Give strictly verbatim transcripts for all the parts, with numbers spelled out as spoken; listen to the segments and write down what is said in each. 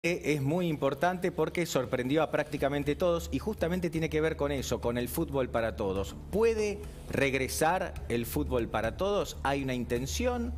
Es muy importante porque sorprendió a prácticamente todos y justamente tiene que ver con eso, con el fútbol para todos. ¿Puede regresar el fútbol para todos? Hay una intención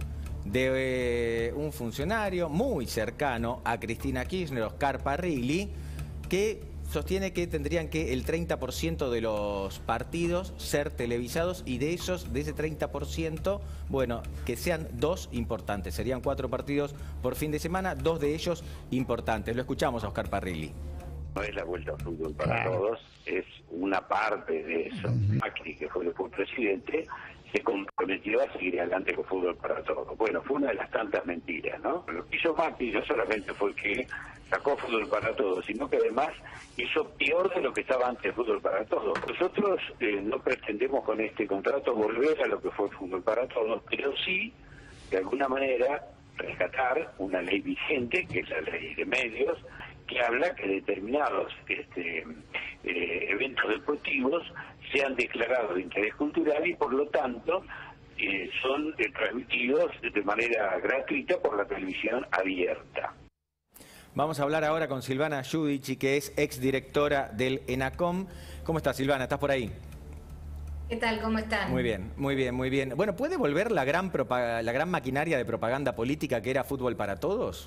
de eh, un funcionario muy cercano a Cristina Kirchner, Oscar Parrilli, que sostiene que tendrían que el treinta por ciento de los partidos ser televisados y de esos, de ese treinta por ciento, bueno, que sean dos importantes. Serían cuatro partidos por fin de semana, dos de ellos importantes. Lo escuchamos a Oscar Parrilli. No es la vuelta al fútbol para claro. todos, es una parte de eso. Uh-huh. Macri, que fue el presidente, se comprometió a seguir adelante con fútbol para todos. Bueno, fue una de las tantas mentiras, ¿no? Lo que hizo Macri no solamente fue que sacó fútbol para todos, sino que además hizo peor de lo que estaba antes de fútbol para todos. Nosotros eh, no pretendemos con este contrato volver a lo que fue fútbol para todos, pero sí, de alguna manera, rescatar una ley vigente, que es la ley de medios, que habla que determinados este, eh, eventos deportivos sean declarados de interés cultural y por lo tanto eh, son eh, transmitidos de manera gratuita por la televisión abierta. Vamos a hablar ahora con Silvana Giudici, que es exdirectora del ENACOM. ¿Cómo estás, Silvana? ¿Estás por ahí? ¿Qué tal? ¿Cómo están? Muy bien, muy bien, muy bien. Bueno, ¿puede volver la gran, la gran maquinaria de propaganda política que era Fútbol para Todos?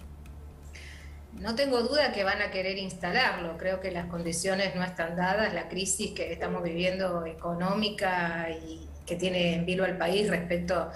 No tengo duda que van a querer instalarlo. Creo que las condiciones no están dadas, la crisis que estamos viviendo económica y que tiene en vilo al país respecto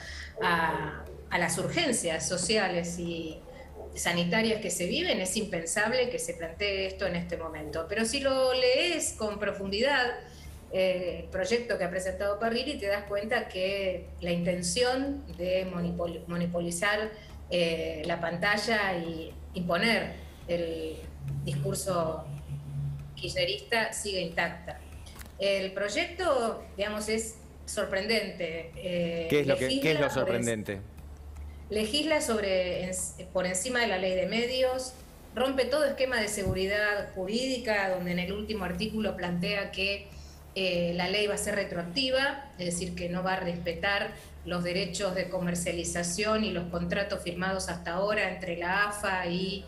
a, a las urgencias sociales y sanitarias que se viven, es impensable que se plantee esto en este momento. Pero si lo lees con profundidad, eh, el proyecto que ha presentado Parrilli, te das cuenta que la intención de monopol monopolizar eh, la pantalla y imponer el discurso kirchnerista sigue intacta. El proyecto, digamos, es sorprendente. Eh, ¿Qué es lo, que, ¿qué es lo sorprendente? Legisla sobre, en, por encima de la ley de medios, rompe todo esquema de seguridad jurídica, donde en el último artículo plantea que eh, la ley va a ser retroactiva, es decir, que no va a respetar los derechos de comercialización y los contratos firmados hasta ahora entre la A F A y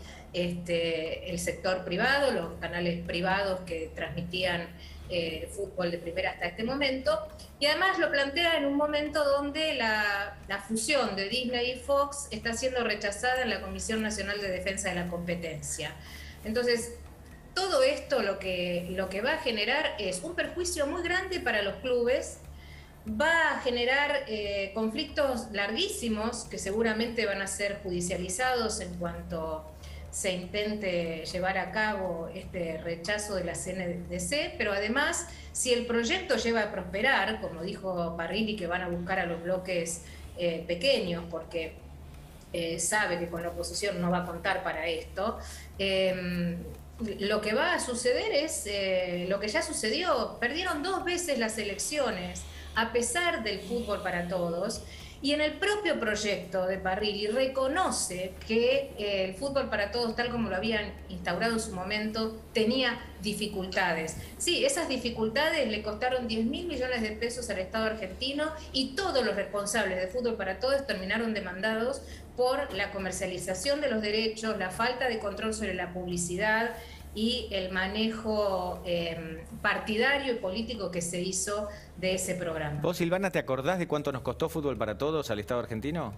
este, el sector privado, los canales privados que transmitían eh, fútbol de primera hasta este momento, y además lo plantea en un momento donde la, la fusión de Disney y Fox está siendo rechazada en la Comisión Nacional de Defensa de la Competencia. Entonces, todo esto lo que, lo que va a generar es un perjuicio muy grande para los clubes, va a generar eh, conflictos larguísimos que seguramente van a ser judicializados en cuanto se intente llevar a cabo este rechazo de la C N D C, pero además, si el proyecto lleva a prosperar, como dijo Parrilli, que van a buscar a los bloques eh, pequeños, porque eh, sabe que con la oposición no va a contar para esto, eh, lo que va a suceder es eh, lo que ya sucedió. Perdieron dos veces las elecciones, a pesar del fútbol para todos, y en el propio proyecto de Parrilli reconoce que eh, el fútbol para todos, tal como lo habían instaurado en su momento, tenía dificultades. Sí, esas dificultades le costaron diez mil millones de pesos al Estado argentino y todos los responsables de fútbol para todos terminaron demandados por la comercialización de los derechos, la falta de control sobre la publicidad y el manejo eh, partidario y político que se hizo de ese programa. ¿Vos, Silvana, te acordás de cuánto nos costó Fútbol para Todos al Estado argentino?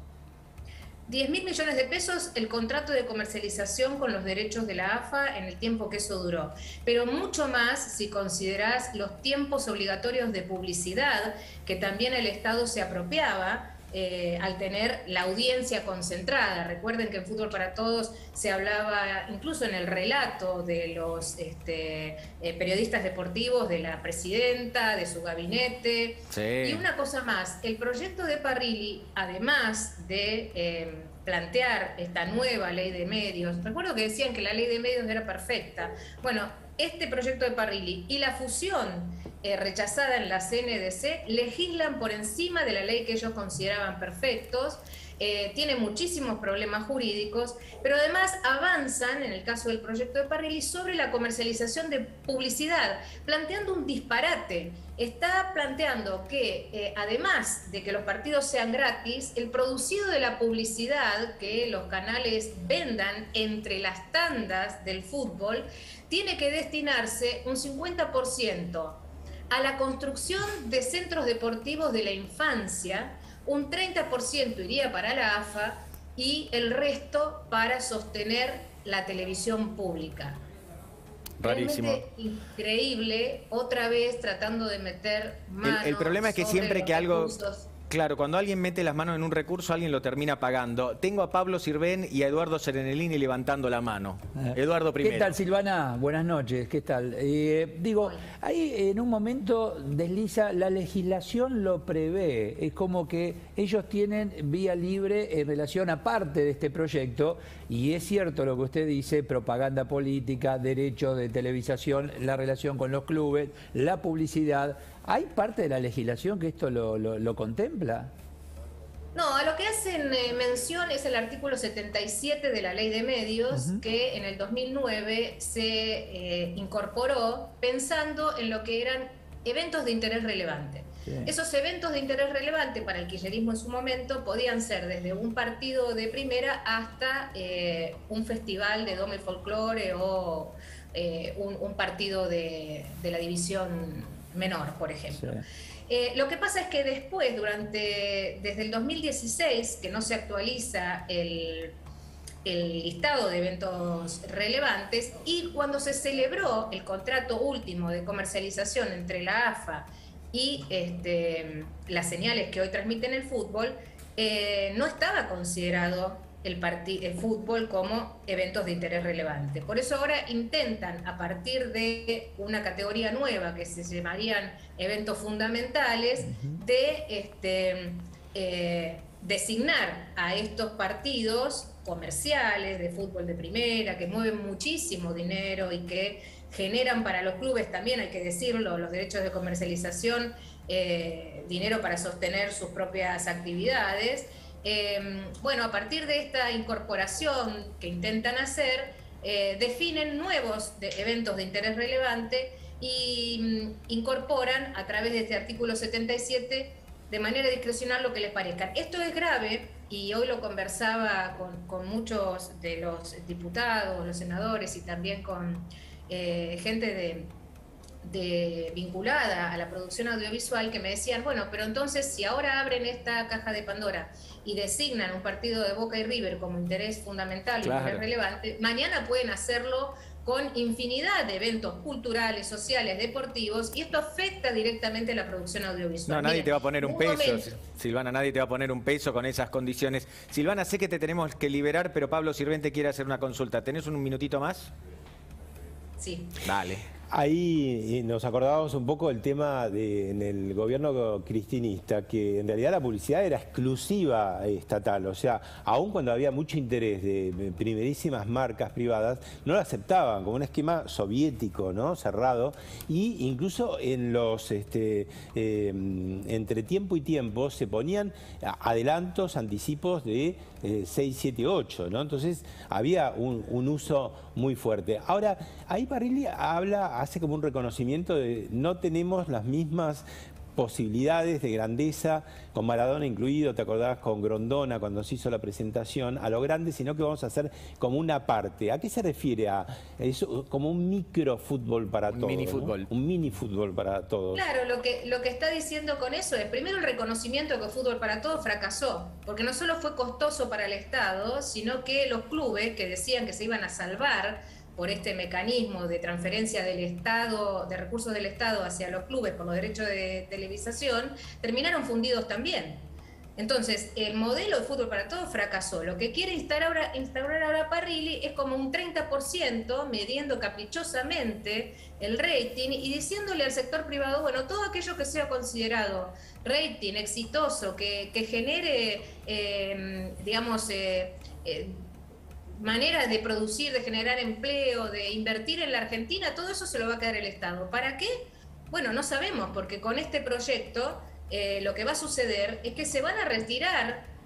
diez mil millones de pesos el contrato de comercialización con los derechos de la A F A en el tiempo que eso duró. Pero mucho más si considerás los tiempos obligatorios de publicidad que también el Estado se apropiaba Eh, al tener la audiencia concentrada. Recuerden que en Fútbol para Todos se hablaba, incluso en el relato de los este, eh, periodistas deportivos, de la presidenta, de su gabinete. Sí. Y una cosa más, el proyecto de Parrilli, además de eh, plantear esta nueva ley de medios, recuerdo que decían que la ley de medios era perfecta. Bueno, este proyecto de Parrilli y la fusión Eh, rechazada en la C N D C, legislan por encima de la ley que ellos consideraban perfectos eh, tiene muchísimos problemas jurídicos, pero además avanzan, en el caso del proyecto de Parrilli, sobre la comercialización de publicidad, planteando un disparate. Está planteando que, eh, además de que los partidos sean gratis, el producido de la publicidad que los canales vendan entre las tandas del fútbol tiene que destinarse un cincuenta por ciento a la construcción de centros deportivos de la infancia, un treinta por ciento iría para la A F A y el resto para sostener la televisión pública. Rarísimo. Realmente increíble, otra vez tratando de meter manos. El, el problema es que siempre que algo... recursos. Claro, cuando alguien mete las manos en un recurso, alguien lo termina pagando. Tengo a Pablo Sirven y a Eduardo Serenellini levantando la mano. Eh, Eduardo primero. ¿Qué tal, Silvana? Buenas noches, ¿qué tal? Eh, digo, ahí en un momento desliza, la legislación lo prevé. Es como que ellos tienen vía libre en relación a parte de este proyecto, y es cierto lo que usted dice, propaganda política, derechos de televisación, la relación con los clubes, la publicidad. ¿Hay parte de la legislación que esto lo, lo, lo contempla? No, a lo que hacen eh, mención es el artículo setenta y siete de la Ley de Medios, uh-huh. que en el dos mil nueve se eh, incorporó pensando en lo que eran eventos de interés relevante. Sí. Esos eventos de interés relevante para el kirchnerismo en su momento podían ser desde un partido de primera hasta eh, un festival de doma y folclore o eh, un, un partido de, de la división menor, por ejemplo. Sí. Eh, lo que pasa es que después, durante desde el dos mil dieciséis, que no se actualiza el, el listado de eventos relevantes, y cuando se celebró el contrato último de comercialización entre la A F A y este, las señales que hoy transmiten el fútbol, eh, no estaba considerado el, el fútbol como eventos de interés relevante. Por eso ahora intentan, a partir de una categoría nueva que se llamarían eventos fundamentales, de este, eh, designar a estos partidos comerciales de fútbol de primera, que mueven muchísimo dinero y que generan para los clubes también, hay que decirlo, los derechos de comercialización, eh, dinero para sostener sus propias actividades. Eh, bueno, a partir de esta incorporación que intentan hacer, eh, definen nuevos de eventos de interés relevante y mm, incorporan a través de este artículo setenta y siete de manera discrecional lo que les parezca. Esto es grave y hoy lo conversaba con, con muchos de los diputados, los senadores y también con eh, gente de... De, vinculada a la producción audiovisual, que me decían, bueno, pero entonces si ahora abren esta caja de Pandora y designan un partido de Boca y River como interés fundamental, claro, interés relevante, mañana pueden hacerlo con infinidad de eventos culturales, sociales, deportivos, y esto afecta directamente a la producción audiovisual. No, nadie Miren, te va a poner un, un peso, momento. Silvana, nadie te va a poner un peso con esas condiciones. Silvana, sé que te tenemos que liberar, pero Pablo Sirven te quiere hacer una consulta. ¿Tenés un minutito más? Sí. Dale. Ahí nos acordábamos un poco del tema de, en el gobierno cristinista, que en realidad la publicidad era exclusiva estatal, o sea, aun cuando había mucho interés de primerísimas marcas privadas, no la aceptaban, como un esquema soviético, ¿no?, cerrado, y incluso en los, este, eh, entre tiempo y tiempo se ponían adelantos, anticipos de eh, seis, siete, ocho, ¿no? Entonces había un, un uso muy fuerte. Ahora, ahí Parrilli habla, hace como un reconocimiento de no tenemos las mismas posibilidades de grandeza, con Maradona incluido, te acordabas con Grondona cuando se hizo la presentación, a lo grande, sino que vamos a hacer como una parte. ¿A qué se refiere? A eso, como un micro fútbol para todos. Un mini fútbol. ¿No? Un mini fútbol para todos. Claro, lo que, lo que está diciendo con eso es, primero, el reconocimiento de que el fútbol para todos fracasó, porque no solo fue costoso para el Estado, sino que los clubes que decían que se iban a salvar por este mecanismo de transferencia del Estado, de recursos del Estado hacia los clubes por los derechos de televisación, terminaron fundidos también. Entonces, el modelo de fútbol para todos fracasó. Lo que quiere instaurar ahora, instaurar ahora Parrilli es como un treinta por ciento, midiendo caprichosamente el rating y diciéndole al sector privado, bueno, todo aquello que sea considerado rating exitoso, que, que genere, eh, digamos, eh, eh, manera de producir, de generar empleo, de invertir en la Argentina, todo eso se lo va a quedar el Estado. ¿Para qué? Bueno, no sabemos, porque con este proyecto eh, lo que va a suceder es que se van a retirar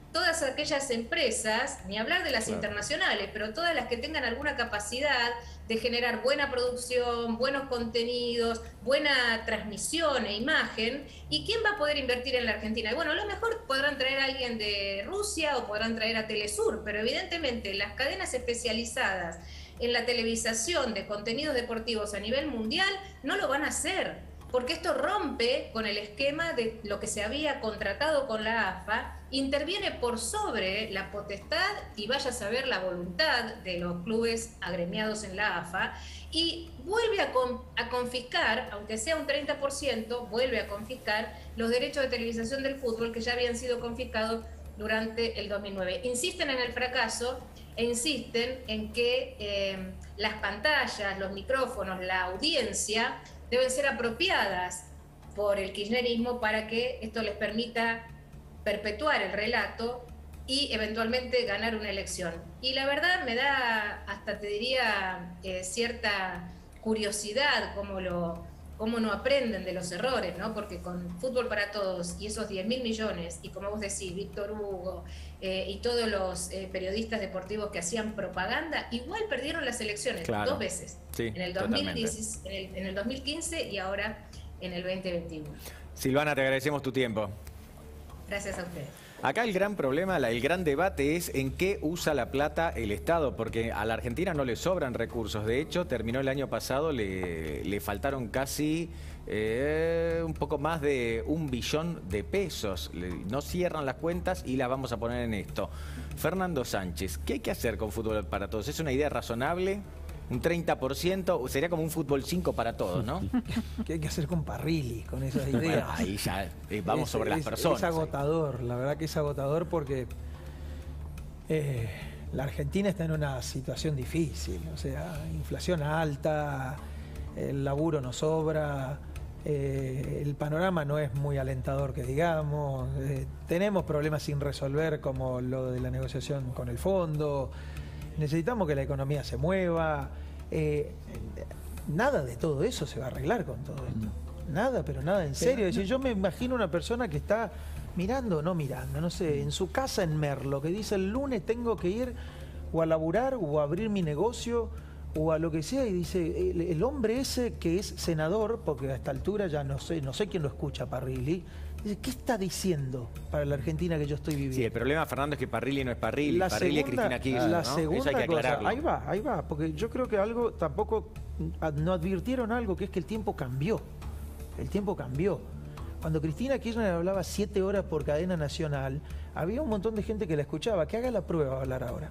todas aquellas empresas, ni hablar de las Claro. internacionales, pero todas las que tengan alguna capacidad de generar buena producción, buenos contenidos, buena transmisión e imagen. ¿Y quién va a poder invertir en la Argentina? Y bueno, a lo mejor podrán traer a alguien de Rusia o podrán traer a Telesur, pero evidentemente las cadenas especializadas en la televisación de contenidos deportivos a nivel mundial no lo van a hacer, porque esto rompe con el esquema de lo que se había contratado con la A F A, interviene por sobre la potestad y vaya a saber la voluntad de los clubes agremiados en la A F A, y vuelve a, con, a confiscar, aunque sea un treinta por ciento, vuelve a confiscar los derechos de televisación del fútbol que ya habían sido confiscados durante el dos mil nueve. Insisten en el fracaso e insisten en que eh, las pantallas, los micrófonos, la audiencia deben ser apropiadas por el kirchnerismo para que esto les permita perpetuar el relato y eventualmente ganar una elección. Y la verdad me da, hasta te diría, eh, cierta curiosidad cómo, lo, cómo no aprenden de los errores, ¿no? Porque con Fútbol para Todos y esos diez mil millones, y como vos decís, Víctor Hugo eh, y todos los eh, periodistas deportivos que hacían propaganda, igual perdieron las elecciones, Claro. dos veces, Sí, en, el dos mil diez, en, el, en el dos mil quince y ahora en el veinte veintiuno. Silvana, te agradecemos tu tiempo. Gracias a ustedes. Acá el gran problema, la- el gran debate es en qué usa la plata el Estado, porque a la Argentina no le sobran recursos. De hecho, terminó el año pasado, le, le faltaron casi eh, un poco más de un billón de pesos. Le- no cierran las cuentas y las vamos a poner en esto. Fernando Sánchez, ¿qué hay que hacer con Fútbol para Todos? ¿Es una idea razonable? ¿Un treinta por ciento? Sería como un fútbol cinco para todos, ¿no? ¿Qué hay que hacer con Parrilli, con esas Bueno, ideas? ahí ya eh, vamos Es- sobre las es- personas. Es agotador, la verdad que es agotador porque eh, la Argentina está en una situación difícil, o sea, inflación alta, el laburo no sobra, eh, el panorama no es muy alentador que digamos, eh, tenemos problemas sin resolver como lo de la negociación con el fondo, necesitamos que la economía se mueva, eh, nada de todo eso se va a arreglar con todo esto. Nada, pero nada, en serio. Es decir, yo me imagino una persona que está mirando, no mirando, no sé, en su casa en Merlo, que dice el lunes tengo que ir o a laburar o a abrir mi negocio o a lo que sea, y dice, el, el hombre ese que es senador, porque a esta altura ya no sé, no sé quién lo escucha, Parrilli, dice, ¿qué está diciendo para la Argentina que yo estoy viviendo? Sí, el problema, Fernando, es que Parrilli no es Parrilli. La Parrilli segunda, es Cristina Kirchner, la ¿no? segunda Eso hay que cosa, aclararlo. ahí va, ahí va, porque yo creo que algo tampoco, no advirtieron algo, que es que el tiempo cambió, el tiempo cambió. Cuando Cristina Kirchner hablaba siete horas por cadena nacional, había un montón de gente que la escuchaba, que haga la prueba de hablar ahora.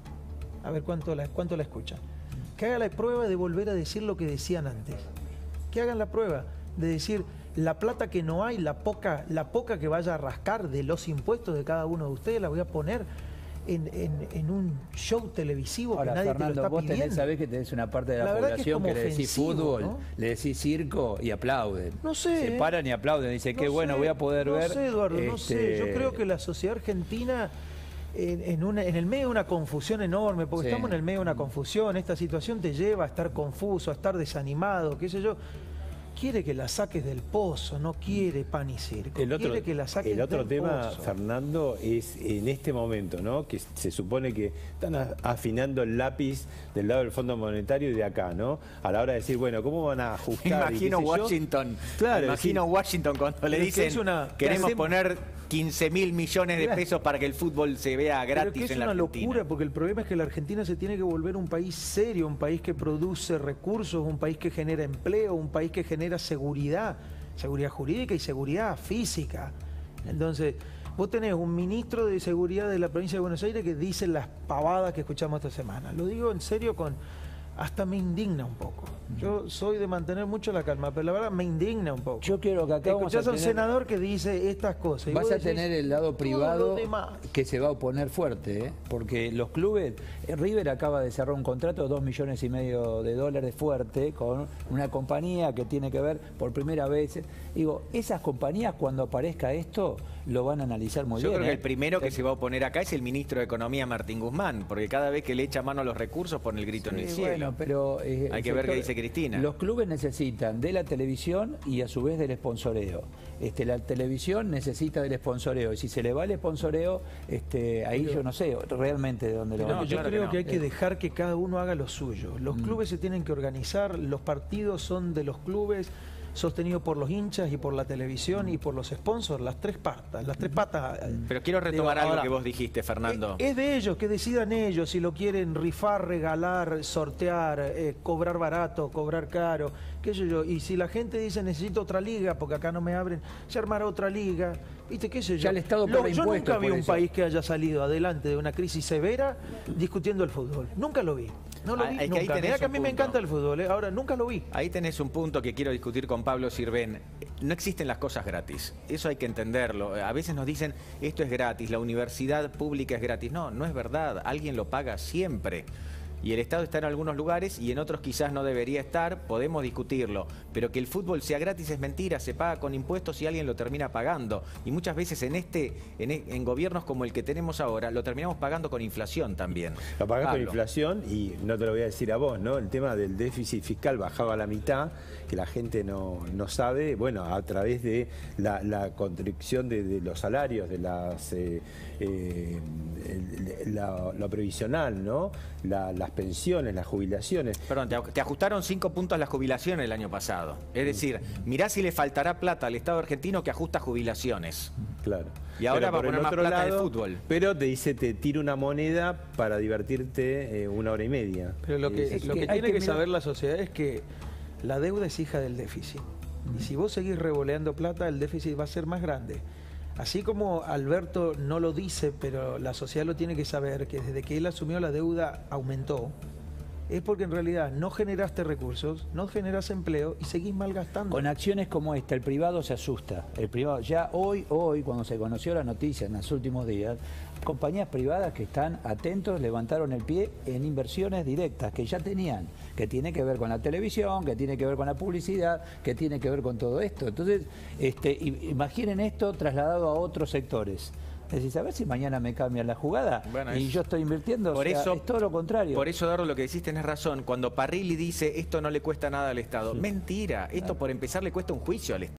A ver cuánto la, cuánto la escuchan. Que haga la prueba de volver a decir lo que decían antes. Que hagan la prueba de decir la plata que no hay, la poca, la poca que vaya a rascar de los impuestos de cada uno de ustedes, la voy a poner en, en- en un show televisivo Ahora, que nadie Fernando, te lo está vos tenés, pidiendo. sabés que tenés una parte de la, La verdad que es población que, como le decís ofensivo, fútbol, ¿no? le decís circo y aplauden. No sé, Se ¿eh? paran y aplauden. Dicen, qué No bueno, sé, voy a poder no ver. sé, Eduardo, no sé. Yo este, creo que la sociedad argentina, en, en una- en el medio de una confusión enorme, porque Sí. estamos en el medio de una confusión, esta situación te lleva a estar confuso, a estar desanimado, qué sé yo. Quiere que la saques del pozo, no quiere pan y circo. El otro, quiere que la saques el otro del tema, pozo. Fernando, es en este momento, ¿no? Que se supone que están a- afinando el lápiz del lado del Fondo Monetario y de acá, ¿no? A la hora de decir, bueno, ¿cómo van a ajustar? Me y qué imagino sé yo? Washington. Claro, me imagino sí. Washington cuando le Pero es que dicen es una- queremos hacemos- poner quince mil millones de Claro. pesos para que el fútbol se vea Pero gratis que es en la una Argentina. locura, porque el problema es que la Argentina se tiene que volver un país serio, un país que produce recursos, un país que genera empleo, un país que genera seguridad, seguridad jurídica y seguridad física. Entonces, vos tenés un ministro de seguridad de la provincia de Buenos Aires que dice las pavadas que escuchamos esta semana. Lo digo en serio, con hasta me indigna un poco. Yo soy de mantener mucho la calma, pero la verdad me indigna un poco. Yo quiero que acá vamos a Escuchás a un tener- senador que dice estas cosas. y Vas vos a decís, tener el lado todo privado lo demás. que se va a oponer fuerte, ¿eh? Porque los clubes, eh, River acaba de cerrar un contrato de dos millones y medio de dólares fuerte con una compañía que tiene que ver por primera vez. Digo, esas compañías cuando aparezca esto lo van a analizar muy Yo bien. creo que ¿eh? el primero que se va a oponer acá es el ministro de Economía, Martín Guzmán, porque cada vez que le echa mano a los recursos pone el grito en el Sí, cielo. bueno, pero eh, Hay el que ver qué sector- dice dice Cristina. Los clubes necesitan de la televisión y a su vez del sponsoreo. Este, la televisión necesita del sponsoreo y si se le va el sponsoreo, este, ahí yo no sé realmente de dónde lo No, van a yo claro creo que no. que hay que dejar que cada uno haga lo suyo. Los Mm. clubes se tienen que organizar, los partidos son de los clubes, sostenido por los hinchas y por la televisión y por los sponsors, las tres patas, las tres patas. Pero quiero retomar Digo, algo ahora, que vos dijiste, Fernando. Es de ellos, que decidan ellos si lo quieren rifar, regalar, sortear, eh, cobrar barato, cobrar caro, qué sé yo. Y si la gente dice necesito otra liga, porque acá no me abren, se armará otra liga, ¿viste qué sé yo? Ya el Estado Lo- paga yo impuestos nunca vi por un eso. país que haya salido adelante de una crisis severa discutiendo el fútbol. Nunca lo vi. No lo Ah, vi es que ahí nunca. tenés Mirá que a un mí me punto. encanta el fútbol, ¿eh? Ahora nunca lo vi. Ahí tenés un punto que quiero discutir con Pablo Sirven. No existen las cosas gratis. Eso hay que entenderlo. A veces nos dicen, esto es gratis, la universidad pública es gratis. No, no es verdad. Alguien lo paga siempre. Y el Estado está en algunos lugares y en otros quizás no debería estar, podemos discutirlo. Pero que el fútbol sea gratis es mentira, se paga con impuestos y alguien lo termina pagando. Y muchas veces en este, en, en gobiernos como el que tenemos ahora, lo terminamos pagando con inflación también. Lo pagás con Pablo. inflación y no te lo voy a decir a vos, ¿no? El tema del déficit fiscal bajaba a la mitad, que la gente no, no sabe, bueno, a través de la, la construcción de, de los salarios, de las eh, eh, la, la previsional, ¿no? La, las pensiones, las jubilaciones. Perdón, te, te ajustaron cinco puntos las jubilaciones el año pasado. Es decir, mirá si le faltará plata al Estado argentino que ajusta jubilaciones. Claro. Y ahora Pero va a por el poner más otro plata en el lado, fútbol. Pero te dice, te tira una moneda para divertirte eh, una hora y media. Pero lo que, Es lo que que hay tiene que que mirar- saber la sociedad es que la deuda es hija del déficit. Y si vos seguís revoleando plata, el déficit va a ser más grande. Así como Alberto no lo dice, pero la sociedad lo tiene que saber, que desde que él asumió la deuda aumentó, es porque en realidad no generaste recursos, no generas empleo y seguís malgastando. Con acciones como esta, el privado se asusta. El privado, ya hoy, hoy, cuando se conoció la noticia en los últimos días, compañías privadas que están atentos levantaron el pie en inversiones directas que ya tenían, que tiene que ver con la televisión, que tiene que ver con la publicidad, que tiene que ver con todo esto. Entonces, este, i- imaginen esto trasladado a otros sectores. Es decir, a ver si mañana me cambian la jugada Bueno, y es- yo estoy invirtiendo. Por o sea, eso, es todo lo contrario. Por eso, Dardo, lo que decís tenés razón. Cuando Parrilli dice esto no le cuesta nada al Estado. Mentira. Esto por empezar le cuesta un juicio al Estado.